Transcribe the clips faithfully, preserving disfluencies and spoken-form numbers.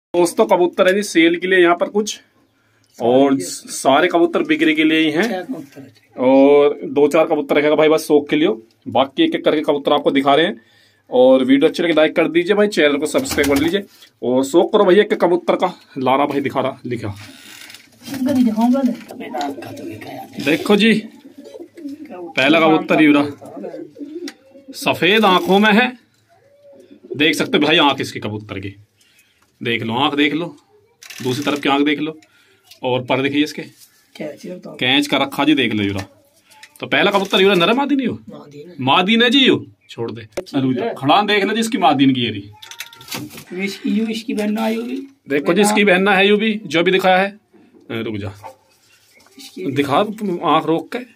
दोस्तों कबूतर है जी सेल के लिए यहाँ पर कुछ, और सारे कबूतर बिक्री के लिए ही हैं, और दो चार कबूतर रखेगा भाई बस शौक के लिए, बाकी एक एक करके कबूतर आपको दिखा रहे हैं। और वीडियो अच्छी लगे लाइक कर दीजिए भाई, चैनल को सब्सक्राइब कर लीजिए और शौक करो भैया एक कबूतर का। लारा भाई दिखा रहा लिखा, देखो जी पहला कबूतर यूरा सफेद आंखों में है, देख सकते भाई आंख इसकी कबूतर की, देख लो आंख देख लो, दूसरी तरफ की आंख देख लो, और पर देखिए इसके कैच का रखा जी, देख लो यूरा। तो पहला कबूतर यूरा नर मादीन यू मादीन है जी, यू छोड़ दे खड़ान देख लो जी इसकी मादीन की येरी, इसकी बहना है यू भी, देखो जी इसकी बहना है यू भी जो भी दिखाया है। रुक जा दिखा आंख रोक के,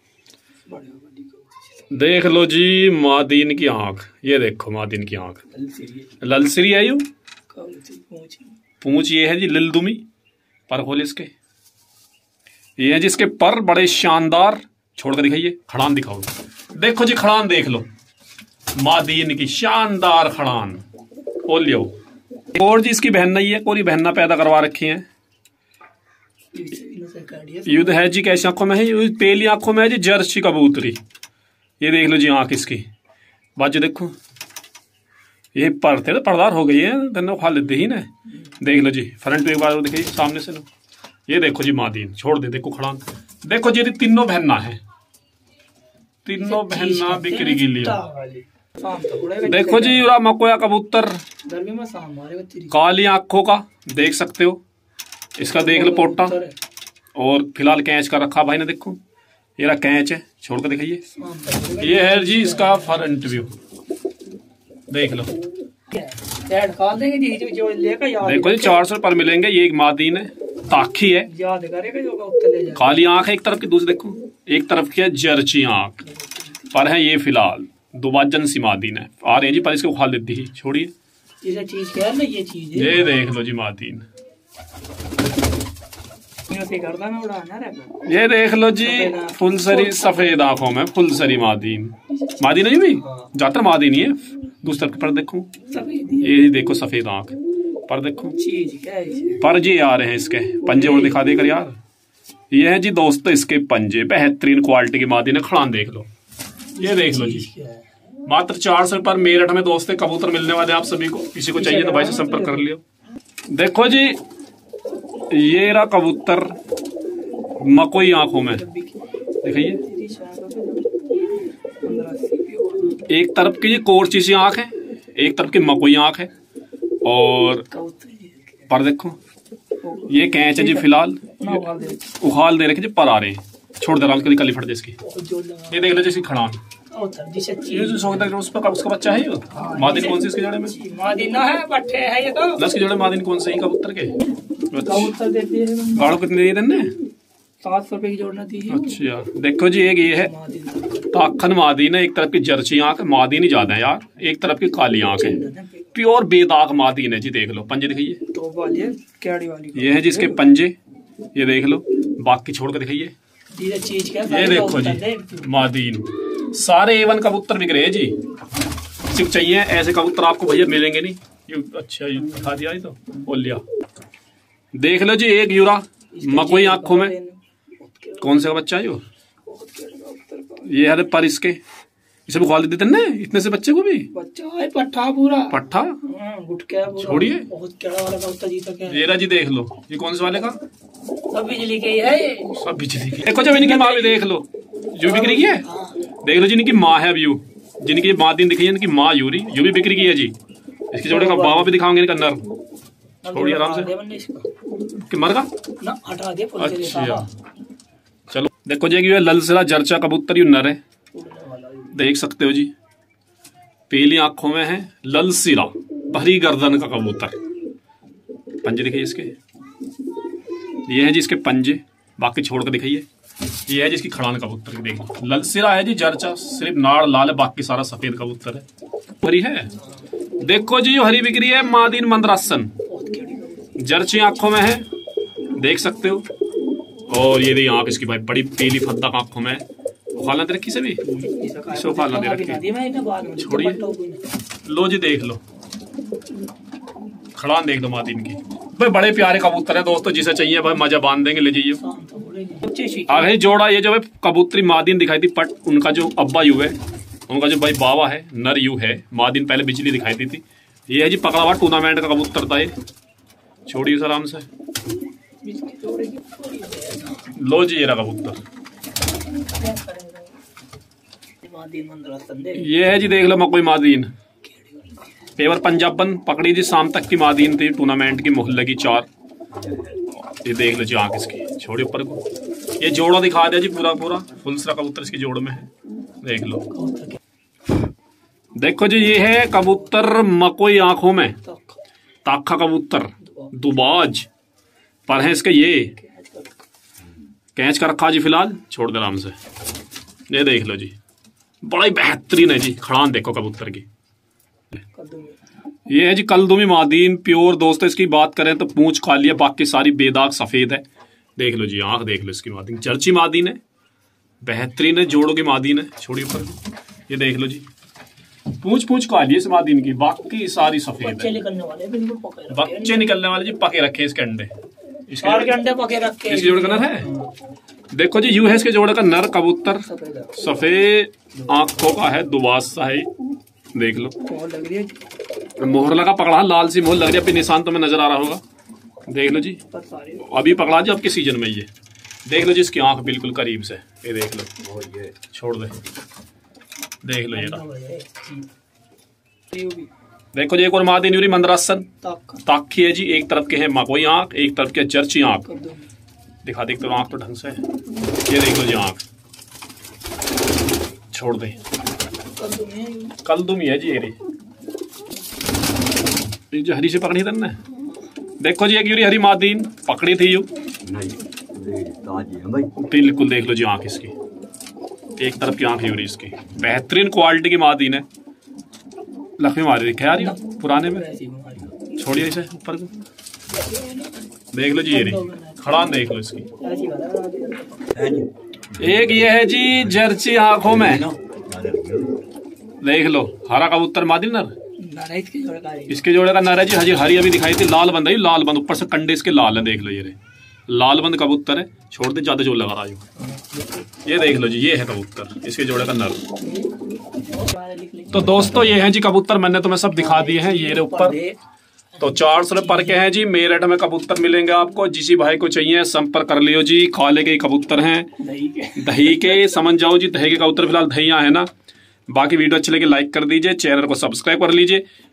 देख लो जी मादीन की आंख, ये देखो मादीन की आंख ललसरी है यू, पूंछ ये है जी लिलदुमी, पर खोल इसके ये है जिसके पर बड़े शानदार, छोड़ कर दिखाइए खड़ान दिखाओ, देखो जी खड़ान देख लो मादीन की शानदार खड़ान ओलियो। और जी इसकी बहन नहीं है, कोई बहना पैदा करवा रखी है, युद्ध है जी कैसी आंखों में है, पेली आंखों में है जी जर्सी कबूतरी, ये देख लो जी आंख इसकी बाजू देखो, ये पड़ते तो पर्दार हो गई है गन्ना खा लेते ही ना, देख लो जी फ्रंट पे एक बार देखिए सामने से लो, ये देखो जी मादीन छोड़ दे, देखो खड़ान देखो जी तीनों बहना है, तीनों बहना बिक्री के लिए। देखो जी यूरा मकोया कबूतर काली आंखों का देख सकते हो, इसका देख लो पोटा, और फिलहाल कैच का रखा भाई ने, देखो ये रहा कैच है, छोड़ कर दिखाइए, ये है जी इसका फ्रंट व्यू, देख लो देखो जी चार सौ पर मिलेंगे, ये एक मादीन है ताखी है, काली आंख है एक तरफ की, दूसरी देखो एक तरफ की है जर्ची आंख, पर है ये फिलहाल दुबाजन सी मादीन है, आ रही है जी पर इसको उखाड़ देती ही, छोड़िए ये देख लो जी मादीन, ये देख लो जी फुलसरी सफेद आंखों में फुलसरी मादीन, मादीन है भी ज्यादातर मादीन ही है, दूसरी तरफ पर देखो ये देखो सफेद आंख, पर देखो पर जी आ रहे हैं इसके पंजे, और दिखा देकर यार, ये है जी दोस्तों इसके पंजे बेहतरीन क्वालिटी की मादीन है, खड़ान देख लो, ये देख लो जी मात्र चार सौ पर मेरठ में दोस्तों कबूतर मिलने वाले आप सभी को, किसी को चाहिए तो भाई से संपर्क कर लियो। देखो जी ये रहा कबूतर मकोई आंखों में, देखिए एक तरफ की कोरची सी आंख है, एक तरफ की मकोई आंख है, और पर देखो ये कैच है जी फिलहाल उखाल दे रखे जी, पर आ रहे हैं, छोड़ दे रहा हूँ कली फट इसकी, ये देख लो जैसी खड़ान, ये जो उस पर उसका बच्चा है, मादीन कौन सी इसके जड़े में मादीन है, पट्टे है ये तो, दस के जड़े मादीन कौन से कबूतर के, गाड़ो कितने दिए तेने, सात सौ रुपए की जोड़ना थी। अच्छा देखो जी एक ये है ताखन मादीन है, एक तरफ की जर्सी आंख, मादीन ही ज्यादा है यार, एक तरफ की काली आंख है, प्योर बेदाग मादीन है जी, देख लो पंजे दिखाइए, ये है जिसके पंजे, ये देख लो, बाकी छोड़ कर दिखाइए, ये देखो जी मादीन, सारे एवन कबूतर बिक रहे हैं जी, सिर्फ चाहिए ऐसे कबूतर आपको भैया मिलेंगे नहीं, ये अच्छा ये दिखा दिया तो बोल लिया, देख लो जी एक यूरा मकोई आंखों में, कौन सा बच्चा है यो, ये है पर इसके इसे बुखार देते ना इतने से बच्चे को भी, बच्चा है पट्ठा पूरा पट्ठा, छोड़िए ये रहा जी देख लो, ये कौन से वाले का, सब बिजली के है ये, सब बिजली के, देखो जब इनकी माँ भी देख लो जो बिक्री की है, देख लो जी इनकी माँ है व्यू, जिनकी मादीन दिखी है इनकी माँ यूरी, यू भी बिक्री की है जी, इसके जोड़े का बाबा भी दिखाओगे इनका नर, छोड़िए आराम से कि मर का ना हटा दे, अच्छा चलो देखो जी ये ललसरा जर्चा कबूतर यू नर है, देख सकते हो जी पीली आंखों में है, ललसिरा भरी गर्दन का कबूतर, पंजे दिखाइए इसके, ये है जी इसके पंजे, बाकी छोड़ कर दिखाइए, ये है जिसकी खड़ान कबूतर की, देखो ललसिरा है जी जर्चा, सिर्फ नाड़ लाल है, बाकी सारा सफेद कबूतर है, हरी है, देखो जी हरी बिक्री है मादीन मंदरासन, जर्ची आंखों में है, देख सकते हो, और ये आंख इसकी भाई बड़ी पीली फद्दा आंखों में, उखालना दे रखी सभी, उखालना दे रखी, छोड़िए लो जी देख लो खड़ान देख दो मादीन की भाई, बड़े प्यारे कबूतर है दोस्तों, जिसे चाहिए भाई मजा बांध देंगे, ले जाइए। आगे जोड़ा ये जो है कबूतरी मादीन दिखाई थी पट, उनका जो अब्बा यू है, उनका जो भाई बाबा है नर यू है, मादीन पहले बिजली दिखाई दी थी। ये है जी पकड़ा हुआ टूर्नामेंट का कबूतर था ये, छोड़िए सर आराम से। लो जी ये रहा कबूतर, ये है जी देख लो मकोई मादीन, पेवर पंजाबन पकड़ी जी, शाम तक की मादीन थी टूर्नामेंट की, मोहल्ले की चार। ये देख लो जी आंख इसकी, छोड़िए ऊपर को। ये जोड़ा दिखा दिया जी पूरा पूरा, फुलसरा कबूतर इसकी जोड़ में है, देख लो। देखो जी ये है कबूतर मकोई आंखों में, ताखा कबूतर दुबाज पर है इसके, ये कैच कर रखा जी फिलहाल, छोड़ दे आराम से। ये देख लो जी बड़ा ही बेहतरीन है जी, खड़ान देखो कबूतर की। ये है जी कलदुमी मादीन प्योर दोस्तों, इसकी बात करें तो पूंछ खाली है, बाकी सारी बेदाग सफेद है। देख लो जी आंख देख लो इसकी, मादीन चर्ची मादीन है, बेहतरीन है, जोड़ों की मादीन है, छोड़िए ऊपर। ये देख लो जी पूंछ पूंछ खाली है इस मादीन की, बाकी सारी सफेद है। बच्चे निकलने वाले जी पके रखे इसके अंडे, इसके अंडे पके रखे, इसकी जोड़ का नर है। देखो जी यू है इसके जोड़े का नर कबूतर, सफेद आंखों का है, दुबास सा है, देख लो। मोहर लगा पकड़ा, लाल सी मोहर लग रही है, अपनी निशान तो में नजर आ रहा होगा, देख लो जी अभी पकड़ा जी, अब के सीजन में ये देख लो जी, इसकी आंख बिल्कुल करीब से, ये देख लो, छोड़ दे, देख लो ये देखो जी एक और मादी न्यूरी मंदरासन ताकी है जी, एक तरफ के है मकोई आंख, एक तरफ के चर्ची आंख, दिखा देख तो आंख तो ढंग से है, ये देख लो जी आंख, छोड़ दे, कलदुमी है जी ये जो हरी से पकड़ी तन्ने। देखो जी एक यूरी हरी मादीन पकड़ी थी यू, बिल्कुल देख लो जी आंख इसकी, एक तरफ की आंख यूरी इसकी, बेहतरीन क्वालिटी की मादीन है, लक्ष्मी मारी दिखे यार ये पुराने में, छोड़िए इसे ऊपर को, देख लो जी ये रही खड़ान, देख लो इसकी। एक ये है जी जर्सी आंखों में, देख लो हरा कबूतर मादीन नर, इसके जोड़े का नर है जी, हजी हरी अभी दिखाई थी, लाल बंद है, लाल बंद ऊपर से कंडे इसके लाल है, देख लो ये रे लाल बंद कबूतर है, छोड़ दे ज्यादा जोर लगा रहा है। ये देख लो जी ये है कबूतर, इसके जोड़े का नर। तो दोस्तों ये हैं जी कबूतर, मैंने तुम्हें सब दिखा दिए हैं, ये रे ऊपर तो चार सौ पर के हैं जी, मेरठ में कबूतर मिलेंगे आपको, जिसी भाई को चाहिए संपर्क कर लियो जी, खाले के कबूतर हैं, दही के समझ जाओ जी, दही के कबूतर फिलहाल दहिया है ना। बाकी वीडियो अच्छी लगी लाइक कर दीजिए, चैनल को सब्सक्राइब कर लीजिए।